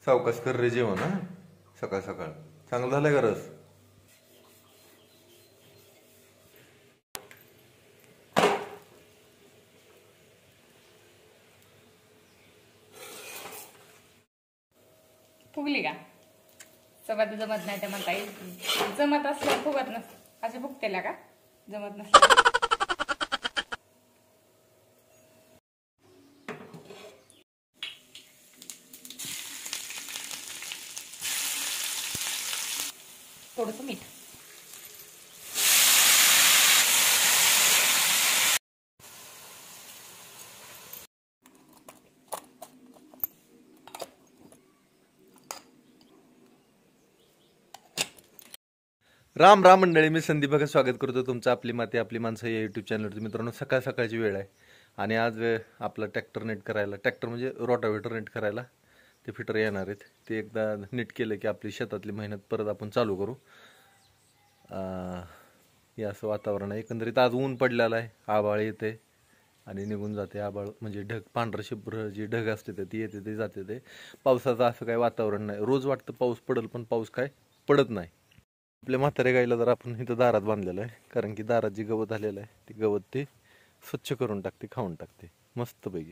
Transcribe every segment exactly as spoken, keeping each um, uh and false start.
सावकाश कर रे जेवण हा सकाळ सकाळ. चांगलं झालंय का रस? फुगली का? चपाती जमत नाही त्या म्हणता येईल. जमत असलं फुगत नस असे फुगतेला का? जमत नसलं थोडंसं मीठ. राम राम मंडळी, मी संदीप भगत स्वागत करतो तुमचं आपली माती आपली माणसं या यूट्यूब चॅनलवरती. मित्रांनो, सकाळ सकाळची वेळ आहे आणि आज आपला ट्रॅक्टर नेट करायला, ट्रॅक्टर म्हणजे रोटावेटर नेट करायला ते फिटर येणार आहेत. ते एकदा नीट केलं की आपली शेतातली मेहनत परत आपण चालू करू. हे असं वातावरण आहे. एकंदरीत आज ऊन पडलेलं आहे, आभाळ येते आणि निघून जाते. आभाळ म्हणजे ढग, पांढरं शुभ्र जी ढग असते ते ती येते ते जाते. ते पावसाचं असं काही वातावरण नाही. रोज वाटतं पाऊस पडेल पण पाऊस काय पडत नाही. आपल्या म्हाताऱ्या गाईला जर आपण इथं दारात बांधलेलं आहे, कारण की दारात जी गवत आलेलं आहे ते गवत ते स्वच्छ करून टाकते, खाऊन टाकते मस्तपैकी.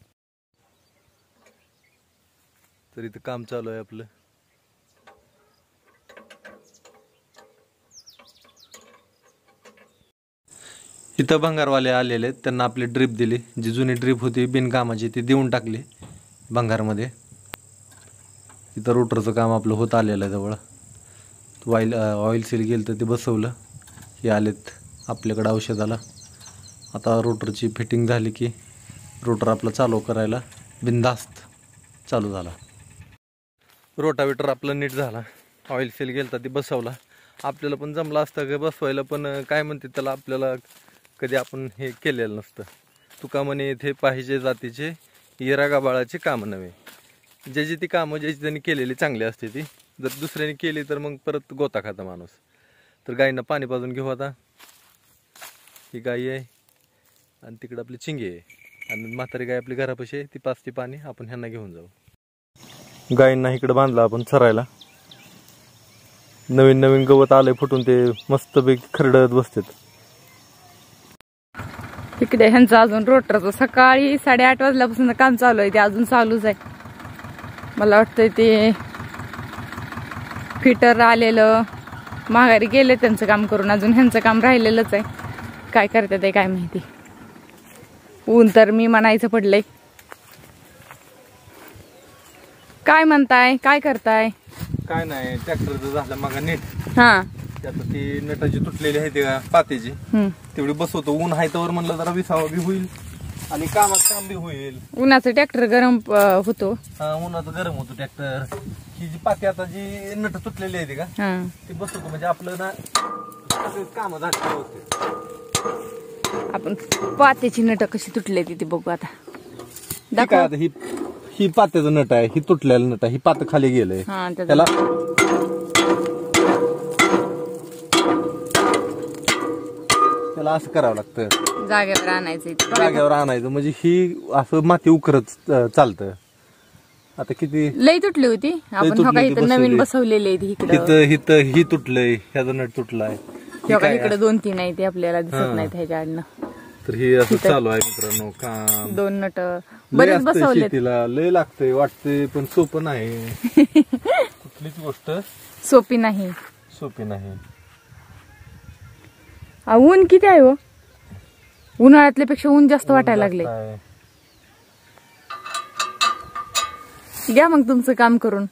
तर इथं काम चालू आहे आपलं. इथं भंगारवाले आलेले आहेत, त्यांना आपली ड्रीप दिली. जी जुनी ड्रीप होती बिनकामाची ती देऊन टाकली भंगारमध्ये. इथं रोटरचं काम आपलं होत आलेलं आहे जवळ. ऑइल ऑइल सील गेलं तर ते बसवलं. हे आलेत आपल्याकडं औषधाला. आता रोटरची फिटिंग झाली की रोटर आपला चालू करायला बिनधास्त चालू झाला. रोटावेटर आपलं नीट झाला. ऑइल सील गेलं तर ते बसवला. आपल्याला पण जमलं असतं का बसवायला, पण काय म्हणते त्याला, आपल्याला कधी आपण हे केलेलं नसतं. तुका म्हणे इथे पाहिजे जातीचे येरा गाबाळाचे कामं नव्हे. ज्याची ती कामं ज्याची त्यांनी केलेली चांगली असते ती जर दुसऱ्याने केली तर मग परत गोता खाता माणूस. तर गायींना पाणी पाजून घेऊ. आता ही गाई आहे आणि तिकडं आपली चिंगी आहे आणि म्हातारी गाय आपली घरापाशी आहे, ती पाजते पाणी. आपण ह्यांना घेऊन जाऊ. गायींना इकडं बांधलं आपण चरायला. नवीन नवीन गवत आलंय फुटून, ते मस्तपैकी खरडत बसतात. इकडे ह्यांचं अजून रोटरचं सकाळी साडेआठ वाजल्यापासून काम चालू आहे. ते अजून चालूच आहे. मला वाटतंय ते फिटर आलेलं माघारी गेले त्यांचं काम करून, अजून ह्यांचं काम राहिलेलंच आहे. काय करतात ते काय माहिती. ऊन तर मी म्हणायचं पडलंय. काय म्हणताय, काय करताय? काय नाही, ट्रॅक्टरचं झालं मग नीट. हा, त्यात ती नटाची तुटलेली आहे ते पातेची तेवढी बसवतो. ऊन आहे तर म्हणलं जरा विसावा बी होईल आणि कामात काम बी होईल. उन्हाचं ट्रॅक्टर गरम होतो. हा, उन्हाचं गरम होतो ट्रॅक्टर. ही जी पाती आता जी नट तुटलेली आहे ती का ती बसवतो, म्हणजे आपलं ना काम झाली होते. आपण पात्याची नट कशी तुटली ती बघू आता. दाखव. ही ही पात्याचं नट आहे, ही तुटलेलं नट आहे. ही पात खाली गेलंय, त्याला त्याला असं करावं लागतं. जागेवर आणायचं, जागेवर आणायचं म्हणजे ही असं माती उकरत चालतं. आता किती लई तुटली होती. आपण इथं नवीन बसवलेली इथं हिथं ही तुटलंय, ह्याचा नट तुटलाय. इकडे दोन तीन आहे ते आपल्याला दिसत नाहीत ह्याच्याकडनं. तर हे असं चालू आहे मित्रांनो काम. दोन नट बरेच बसवले. तिला लय लागतंय वाटतंय पण सोपं नाही. कुठलीच गोष्ट सोपी नाही, सोपी नाही. ऊन किती आहे हो. उन्हाळ्यातल्या पेक्षा ऊन जास्त वाटायला लागले. घ्या मग तुमचं काम करून.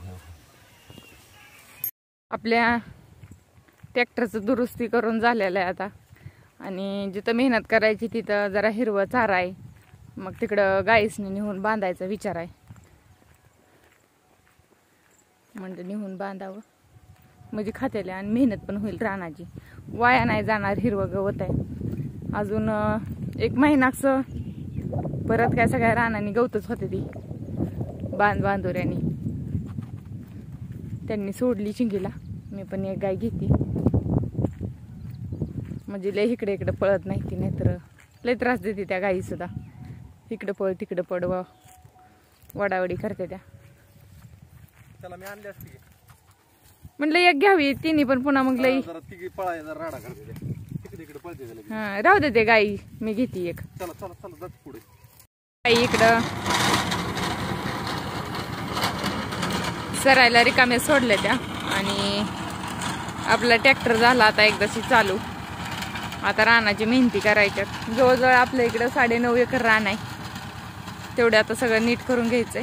आपल्या ट्रॅक्टरचं दुरुस्ती करून झालेलं आहे आता. आणि जिथं मेहनत करायची तिथं जरा हिरवं चारा आहे, मग तिकडं गाईसने निहून बांधायचा विचार आहे. म्हणजे निहून बांधावं म्हणजे खात्याला आणि मेहनत पण होईल रानाची. वाया नाही जाणार, हिरवं गवत आहे. अजून एक महिनाचं परत काय सगळ्या रानाने गवतच होते ती बांध बांधोऱ्यानी. त्यांनी सोडली चिंगीला. मी पण एक गाय घेते म्हणजे लय इकडे इकडे पळत नाही ती, नाहीतर लय त्रास देते त्या गाई सुद्धा. इकडे पळ तिकडे पड वडावडी करते त्या. त्याला मी आणली असती म्हणलं एक घ्यावी तिन्ही पण पुन्हा मग लई जरा तिघी पळाय जरा राडा करते तिकडे इकडे पळते त्याला. हा राहू दे ते गाई मी घेते एक. चला चला चला जात पुढे. गाई इकडं सरायला रिकाम्या सोडल्या त्या आणि आपला ट्रॅक्टर झाला आता एकदाशी चालू. आता रानाची मेहनती करायच्या. जवळजवळ आपल्या इकडं साडे नऊ एकर रान आहे. तेवढे आता सगळं नीट करून घ्यायचंय.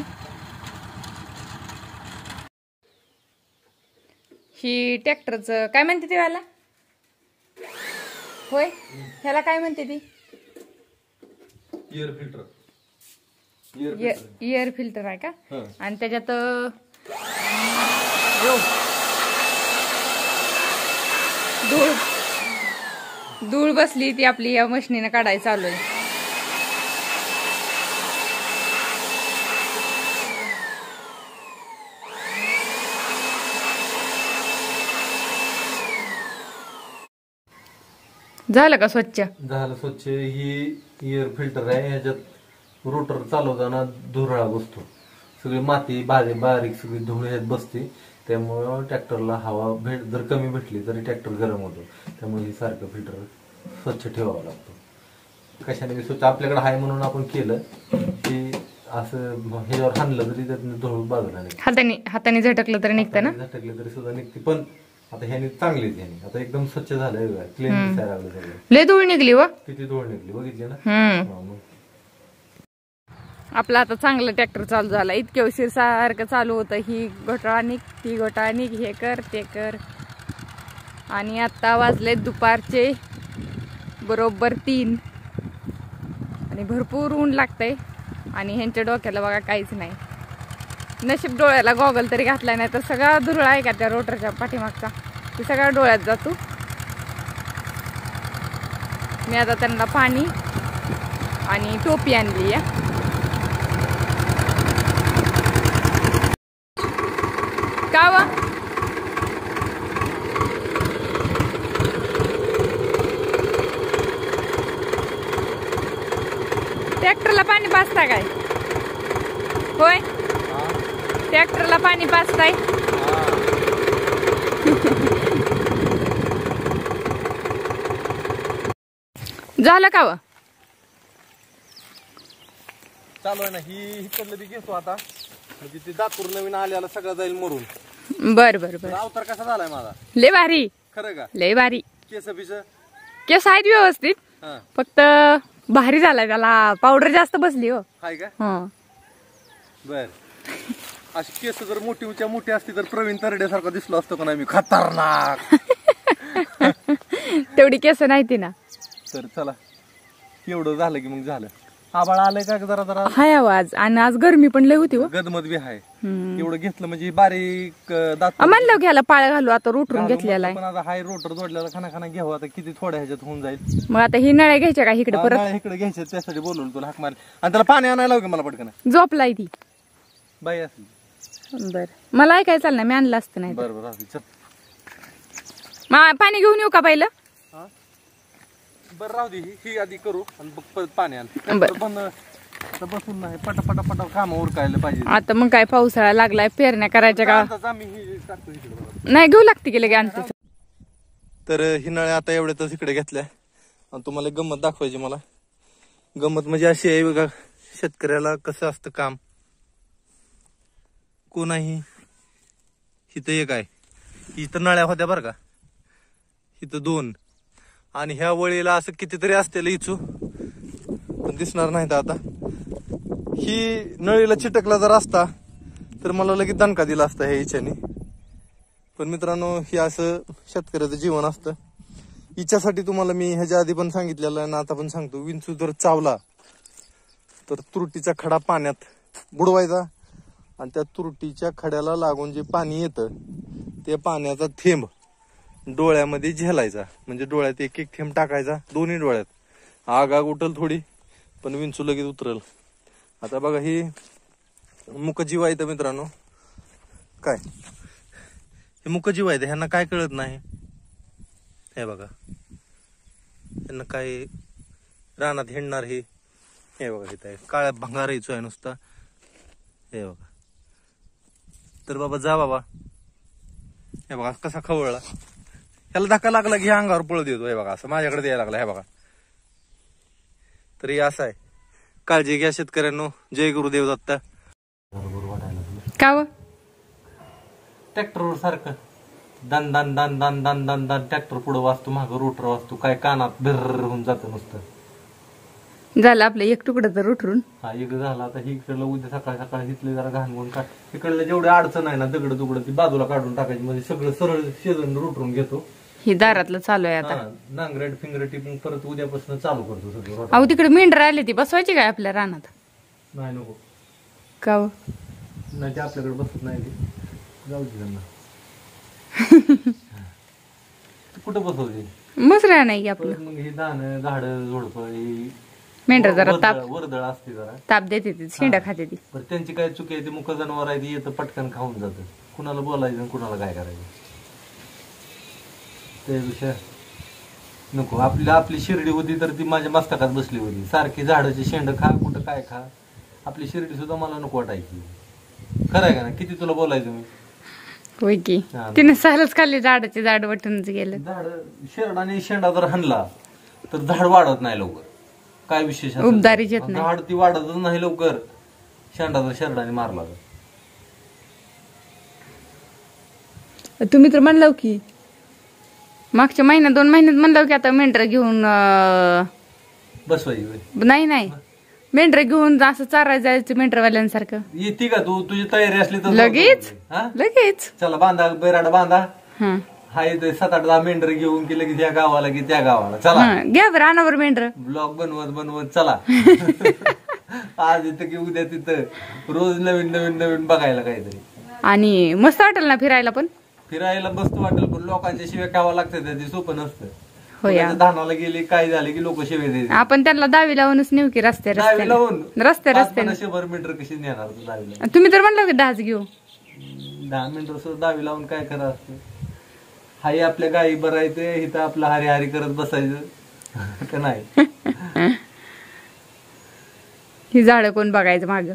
ही ट्रॅक्टरचं काय म्हणते ती वाला होय ह्याला काय म्हणते ती एअर फिल्टर. एअर फिल्टर आहे का आणि त्याच्यात धूळ धूळ बसली ती आपली या मशीनीनं काढायला चालू आहे. झालं का स्वच्छ? झालं स्वच्छ. ही एअर फिल्टर आहे. ह्याच्यात रोटर चालवताना धुरळा बसतो. सगळी माती बारीक बारीक सगळी धूळ ह्यात बसते. त्यामुळं ट्रॅक्टरला हवा भेट जर कमी भेटली तरी ट्रॅक्टर गरम होतो. त्यामुळे हे सारखं फिल्टर स्वच्छ ठेवावं लागतं. कशाने स्वच्छ आपल्याकडे आहे म्हणून आपण केलं की असं ह्याच्यावर हाणलं तरी त्यातनं धूळ बाजूला निघते. हाताने हाताने झटकलं तरी निघतं ना? झटकलं तरी सुद्धा निघते. पण आता ह्याने चांगलीच ह्याने आता एकदम स्वच्छ झालंय. क्लीन दिसायला लागलं सगळं. लय धूळ निघली व किती धूळ निघली बघितली ना. हम्म आपला आता चांगलं ट्रॅक्टर चालू झाला. इतके उशीर सारखं चालू होतं. ही घोटाळा निघ ती घोटाळा निघ हे कर ते कर. आणि आता वाजले दुपारचे बरोबर तीन आणि भरपूर ऊन लागतंय. आणि ह्यांच्या डोक्याला बघा काहीच नाही. नशीब डोळ्याला गॉगल तरी घातलाय नाही तर सगळा धुरळा आहे का त्या रोटरच्या पाठीमागचा ते सगळा डोळ्यात जातो. मी आता त्यांना पाणी आणि टोपी आणली आहे. का व ट्रॅक्टरला पाणी पाजता काय? होय ट्रॅक्टरला पाणी पाजताय? झालं का व? चालू आहे ना. ही इकडलं बी घेतो आता. म्हणजे ती दातूर नवीन आल्याला सगळं जाईल मरून. बर बर बर. अवतार कसा झालाय माझा? लय भारी. खरं का? लय भारी. केस बिस केस आहेत व्यवस्थित. हा फक्त भारी झालाय. त्याला पावडर जास्त बसली हो. हाय का? हं. बर. अशी केस जर मोठी उच्या मोठी असती तर प्रवीण तरड्यासारखा दिसलो असतो का नाही मी? खतरनाक. तेवढी केस नाही ती ना. तर चला एवढं झालं की मग झालं. आबाळ आलंय का जरा जरा हाय आवाज. आणि आज गरमी पण लय होती हो. गदमद बी आहे. हम्म. एवढं घेतलं म्हणजे बारीक दात म्हणलं घ्यायला पाळ घालू आता रोटरून घेतलेला पण आता हाय रोटर जोडलेला खाना खाना घ्यावं. आता किती थोड्या ह्याच्यात होऊन जाईल. आहे. मग आता ही नळ्या घ्यायच्या का इकडे परत? नळ्या इकडे घ्यायचे त्यासाठी बोलवलं तुला हाक मारली. आणि त्याला पाणी आणायला लावू की मला पटकन? झोपलाय ती बाई असली. बर मला काय चालणार मी आणलं असतं नाही. बरं बरं चल. मा- पाणी घेऊन येऊ का पहिलं? बरं राहू दे. ही आधी करू आणि बघ परत पाणी आण. बरं. पण आता बसून नाही पटा पटा पटा काम उरकायला पाहिजे. आता मग काय पावसाळा लागलाय पेरण्या करायच्या का? आताच आम्ही ही टाकतो इकडे बघा. नाही घेऊ लागते गेले की आणते. तर ही नळ्या आता एवढ्यातच इकडे घेतल्या आणि तुम्हाला गंमत दाखवायची मला. गंमत म्हणजे अशी आहे बघा. शेतकऱ्याला कसं असतं काम. कोणाही इथं एक आहे. इथं नळ्या होत्या बरं का. इथं दोन आणि ह्या वळीला असं कितीतरी असतेलं इचू पण दिसणार नाहीत. आता ही नळीला चिटकला जर असता तर मला लगेच दणका दिला असता ह्या इच्छाने. पण मित्रांनो हे असं शेतकऱ्याचं जीवन असतं. हिच्यासाठी तुम्हाला मी ह्याच्या आधी पण सांगितलेलं आहे ना आता पण सांगतो. विंचू जर चावला तर तुरटीचा खडा पाण्यात बुडवायचा आणि त्या तुरटीच्या खड्याला लागून जे पाणी येतं ते पाण्याचा थेंब डोळ्यामध्ये झेलायचा. म्हणजे डोळ्यात एक एक थेंब टाकायचा दोन्ही डोळ्यात. आग आग उठल थोडी पण विंचू लगेच उतरल. आता बघा ही मुकजीव आहे तर मित्रांनो. काय हे मुकजीव आहे ह्यांना काय कळत नाही. हे बघा त्यांना काय रानात हिंडणार हे. हे बघा इथं आहे काळ्या भंगार यायचो आहे नुसता. हे बघा तर बाबा जा बाबा. हे बघा कसा खवळला. ह्याला धक्का लागला की अंगावर पळत येतो. हे बघा असं माझ्याकडे द्यायला लागला. हे बघा. तरी असं आहे. काळजी घ्या शेतकऱ्यांनो. जय गुरुदेव दत्ता. का व ट्रॅक्टरवर सारखं दान दान दान दान दान दान दान ट्रॅक्टर पुढे वाचतो, मागं रोटर वाचतो, काय कानात बिर्र होऊन जातं नुसतं. झालं आपलं एक तुकडं तर उठरून. हा एक झाला. आता ही इकडलं उद्या सकाळी सकाळी हिथले जरा घाण काढ. इकडलं जेवढे अडचण आहे ना दगड तुकडं ती बाजूला काढून टाकायची. म्हणजे सगळं सरळ शेजून रोटरून घेतो. ही दारातलं चालू आहे आता. नांगरेट फिंगरेटी मग परत उद्यापासून चालू करतो सगळं. अहो तिकडे मेंढर आले ती बसवायची काय आपल्या रानात? नाही नको. का व नाही ते आपल्याकडे बसत नाही ते. जाऊ दे त्यांना. कुठं बसवते मसरा नाही की आपलं. मग ही दाणं झाडं झोडपं ही मेंढर जरा ताप वर्दळ असते जरा ताप देते ती शेंडा खाते ती. पण त्यांची काय चुकी आहे. ती मुख जनावर आहे ती येतं पटकन खाऊन जातं. कुणाला बोलायचं आणि कुणाला काय करायचं त्यापेक्षा नको. आपली आपली शिर्डी होती तर ती माझ्या मस्तकात बसली होती. सारखी झाडाची शेंड खा कुठं काय खा. आपली शिर्डी सुद्धा मला नको वाटायची. खरं आहे का ना? किती तुला बोलायचं मी. होय की तिने सहलच खाल्ली झाडाचे झाड वाटूनच गेलं. झाड शेरडाने शेंडा जर हाणला तर झाड वाढत नाही लवकर. काय विशेष उबदारीच येत नाही. झाड ती वाढतच नाही लवकर. शेंडा जर शेरडाने मारला तर. तुम्ही तर म्हणलं की मागच्या महिन्यात दोन महिन्यात म्हणलं की आता मेंढर घेऊन बसवायची. नाही नाही मेंढर घेऊन असं चारायला जायचं मेंढरवाल्यांसारखं. येते का तू? तुझी तयारी असली तर लगेच हा लगेच चला बांधा बैराड बांधा. हा हा येतोय सात आठ दहा मेंढर घेऊन की लगेच या गावाला की त्या गावाला. चला घ्या बरं अनावर मेंढर. ब्लॉग बनवत बनवत चला. आज इथं की उद्या तिथं रोज नवीन नवीन नवीन बघायला काहीतरी. आणि मस्त वाटेल ना फिरायला पण. फिरायला मस्त वाटेल पण लोकांच्या शिव्या खावा लागतात. ते सोपं नसतं. होय धानाला गेले काय झाले की लोक शिव्या देतात. आपण त्यांना दावी लावूनच नेऊ की रस्ते दावी लावून रस्ते रस्ते शंभर मीटर कशी नेणार दावीला. तुम्ही तर म्हणलं की दहाच घेऊ. दहा मीटर सुद्धा दावी लावून काय करा असतं. हाही आपल्या गायी बरायचं इथं आपलं हरी हरी करत बसायचं का नाही. ही झाड कोण बघायचं माग.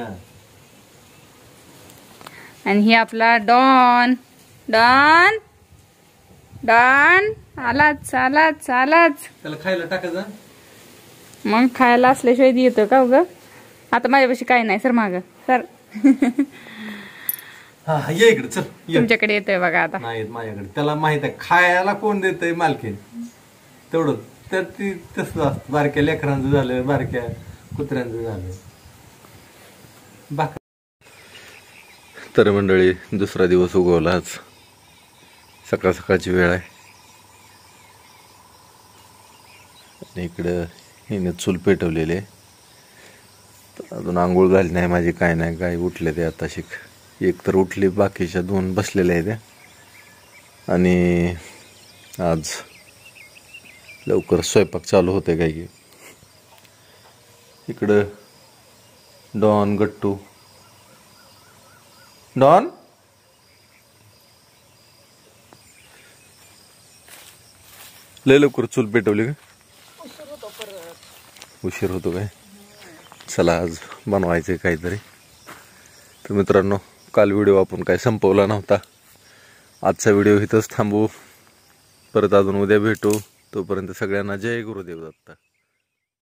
आणि ही आपला डॉन डॉन डॉन आलाच आलाच आलाच. त्याला खायला टाकायचं. मग खायला असल्याशिवाय येतं का ग. आता माझ्यापाशी काय नाही सर माग सर. हा ये इकडे चल. तुमच्याकडे येतोय बघा आता. नाही माझ्याकडे. त्याला माहित आहे खायला कोण देतय मालकीन तेवढं. तर ती तसं असतं. बारक्या लेकरांचं झालं बारक्या कुत्र्यांचं झालं. बाक तर मंडळी दुसरा दिवस उगवला आज. सकाळ सकाळची वेळ आहे. आणि इकडं हिने चूल पेटवलेली आहे. अजून आंघोळ झाली नाही माझी काय नाही. गाय उठले ते आता शिक. एक तर उठली बाकीच्या दोन बसलेल्या आहेत. आणि आज लवकर स्वयंपाक चालू होते काय की. इकडं डॉन गट्टू डॉन लय लवकर चूल पेटवली का. उशीर होतो काय. चला आज बनवायचे काहीतरी. तर मित्रांनो काल व्हिडिओ आपण काय संपवला नव्हता. आजचा व्हिडिओ इथंच थांबू. परत अजून उद्या भेटू. तोपर्यंत सगळ्यांना जय गुरुदेव दत्ता.